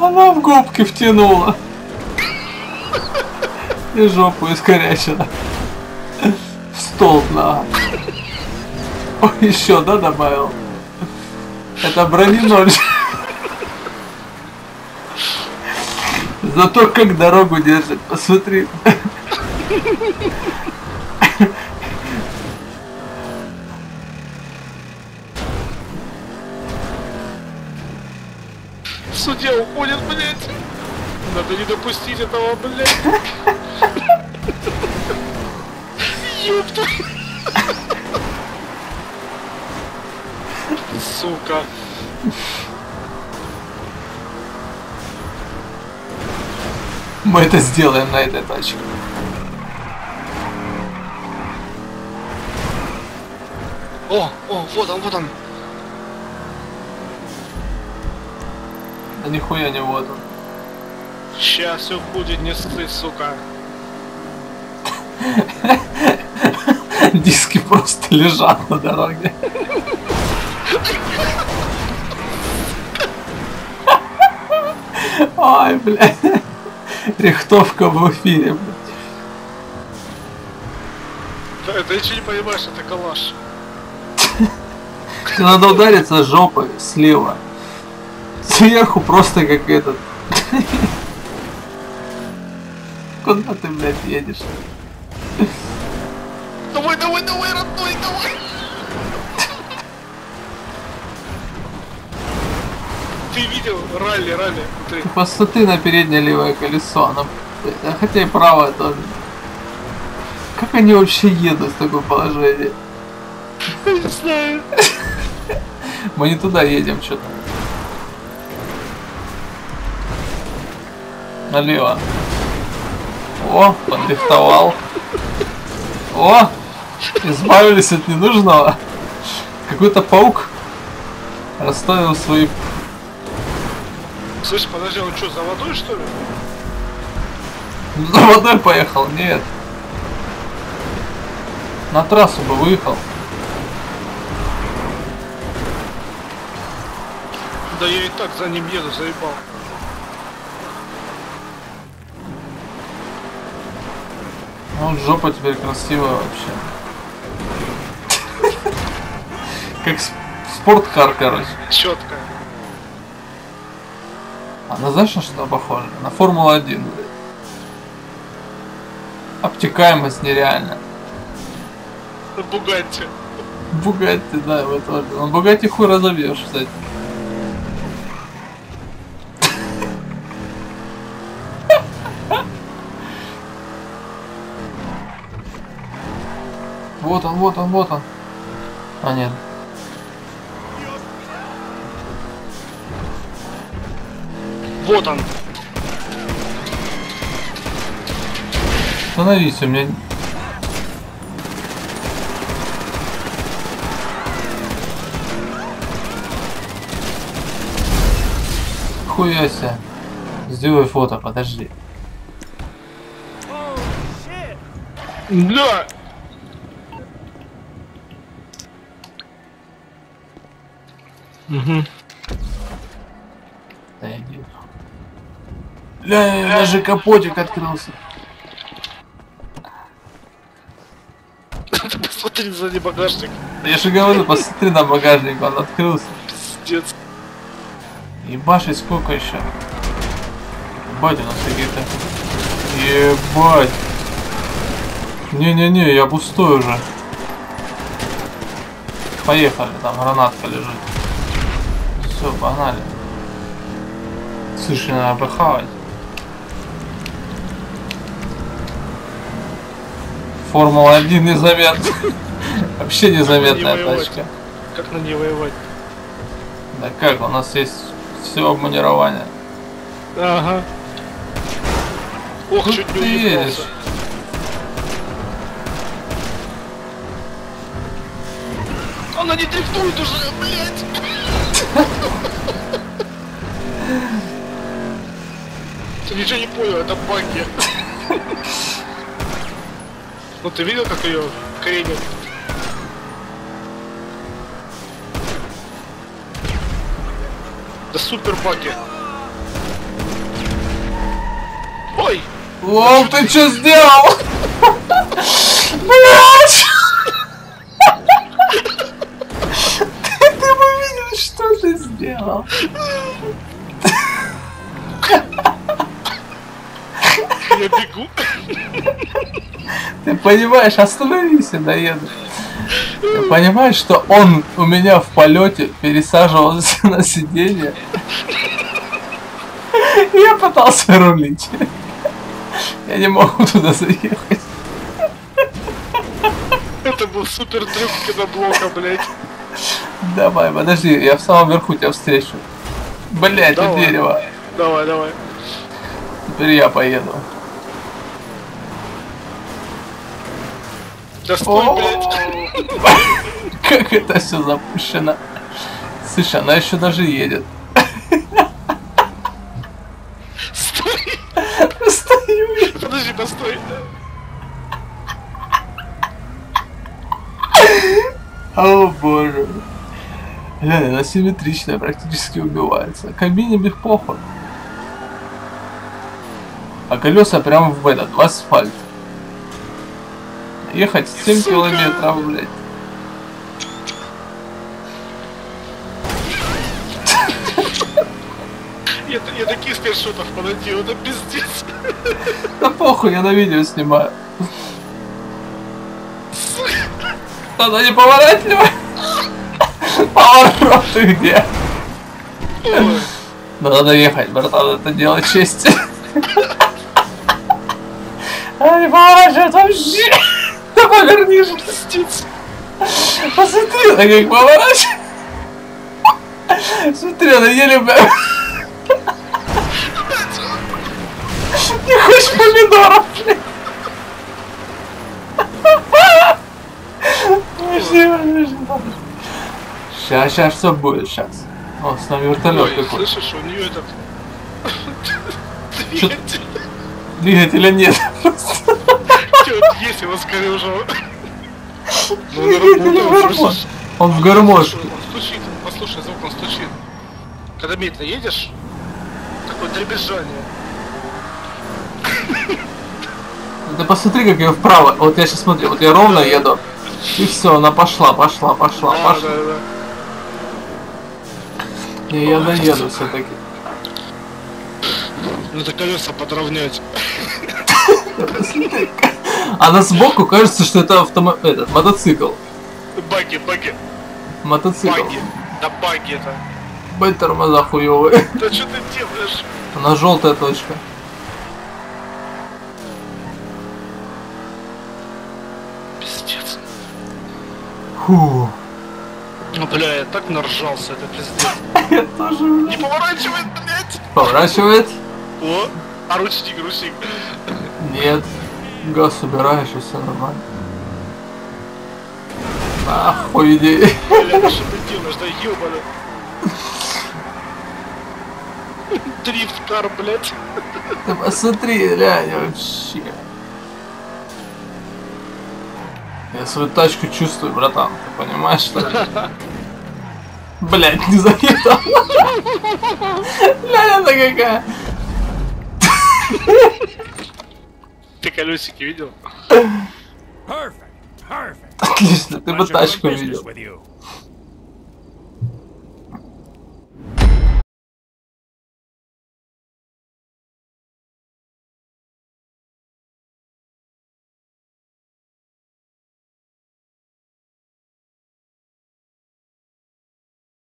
Она в губки втянула. И жопу искорячила. В столб на. О, еще, да, добавил? Это брони 0. Зато как дорогу держит, посмотри. Судья уходит, блядь. Надо не допустить этого, блядь. Ёпта. Сука. Мы это сделаем на этой тачке. О, вот он, вот он. Да нихуя не вот он. Сейчас все будет, не ссы, сука. Диски просто лежат на дороге. Ой, блядь. Рихтовка в эфире, блядь. Да, ты ничего не понимаешь, это калаш. Надо удариться жопой слева. Сверху просто как этот. Куда ты, блядь, едешь? Давай, давай, давай, родной, давай! Ты видел? Ралли, ралли. Ты. Посмотри на переднее левое колесо. Оно... Хотя и правое тоже. Как они вообще едут в такое положение? Не знаю. Мы не туда едем, что-то. Налево. О, подрихтовал. О, избавились от ненужного. Какой-то паук расставил свои... Слышь, подожди, он что, за водой, что ли? За водой поехал? Нет. На трассу бы выехал. Да я и так за ним еду, заебал. Ну, жопа теперь красивая вообще. Как спорткар, короче. Четко. Она знаешь, на что похожа? На Формулу-1, блядь. Обтекаемость нереальная. Бугатти. Бугатти, да, его тоже. Но Бугатти хуй разобьешь, кстати. Вот он, вот он, вот он. А нет. Вот он. Остановись, у меня... Хуя себе. Сделай фото, подожди. Да. Угу. Да иди. Ля, даже капотик открылся. Посмотри сзади багажник. Я же говорю, посмотри на багажник, он открылся. Пиздец. Ебашить сколько еще? Ебать, у нас какие-то... Ебать. Не-не-не, я пустой уже. Поехали, там гранатка лежит. Все, погнали. Слушай, надо похавать. Формула-1 незаметно. Вообще незаметная тачка. Как на ней воевать? Да как, у нас есть все обмунирование. Ага. Ох, Тут чуть ты не едешь. уебался. Она не дрифтует уже, блядь! Ты ничего не понял, это баги. Ну ты видел, как ее кренит? Да супер баги. Ой! О, ты что сделал? Блядь! Ты бы видел, что ты сделал? Я бегу. Ты понимаешь, остановись и доеду. Ты понимаешь, что он у меня в полете пересаживался на сиденье? Я пытался рулить. Я не могу туда заехать. Это был супер трюк киноблока, блядь. Давай, подожди, я в самом верху тебя встречу. Блять, у дерева. Давай, давай. Теперь я поеду. Да стой, блядь. Как это все запущено. Слушай, она еще даже едет. Стой. Стою я. Подожди, постой. О боже. Глянь, она симметричная, практически убивается. Кабине без похуй. А колеса прямо в этот, в асфальт. Ехать 7 километров, блядь. Я таких скриншотов понадел, это пиздец. Да похуй, я на видео снимаю. Она не поворачивай. Повороты где? Ой. Но надо ехать, братан, это дело чести. А не поворачивает вообще. Да повернись. Пиздец. Посмотри, она как поворачивает. Смотри, она еле... Не хочешь помидоров, блядь? Сейчас все будет, сейчас. О, с нами вертолет Ой, какой. слышишь, у нее этот... Чё- Двигатель. Двигателя нет. Есть его скорюжил. Двигатель гармошка. Он в гармошке. Он стучит, послушай звук, он стучит. Когда медленно едешь, такое дребезжание. Ты посмотри, как я вправо. Вот я сейчас смотрю, вот я ровно еду. И все, она пошла. Да, да, да. Не, я доеду все-таки. Надо колеса подровнять. Она сбоку кажется, что это этот мотоцикл. Баги. Мотоцикл. Баги. Да баги это. Бать, тормоза хуёвые. Да что ты делаешь? Она желтая точка. Пиздец. Фу. Ну бля, я так наржался, это пиздец. Я тоже. Не поворачивает, блядь. Поворачивает? О, а ручник. Нет. Газ убираешь и все нормально. Нахуй иди. Бля, что ты делаешь, да ёбаный. Дрифт-кар, блядь. Ты посмотри, глянь, вообще. Я свою тачку чувствую, братан. Ты понимаешь, что ли? Блять, не заехал. Глянь, она какая. Ты колесики видел? Perfect. Отлично, ты бы Pleasure doing тачку business видел. with you.